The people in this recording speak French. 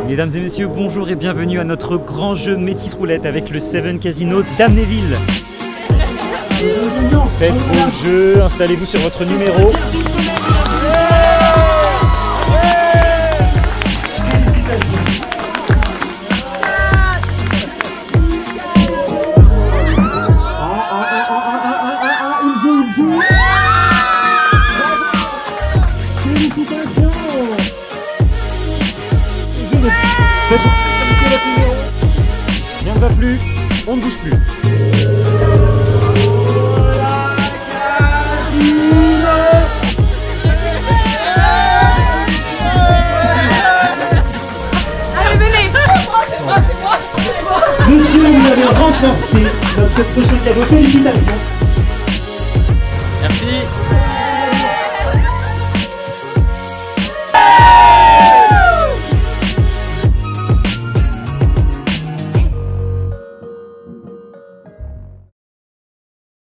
Mesdames et messieurs, bonjour et bienvenue à notre grand jeu Métis Roulette avec le Seven Casino d'Amnéville. Faites vos jeux, installez-vous sur votre numéro. Rien ne va plus, on ne bouge plus. Allez, venez. Monsieur, vous avez remporté notre prochain cadeau. Félicitations.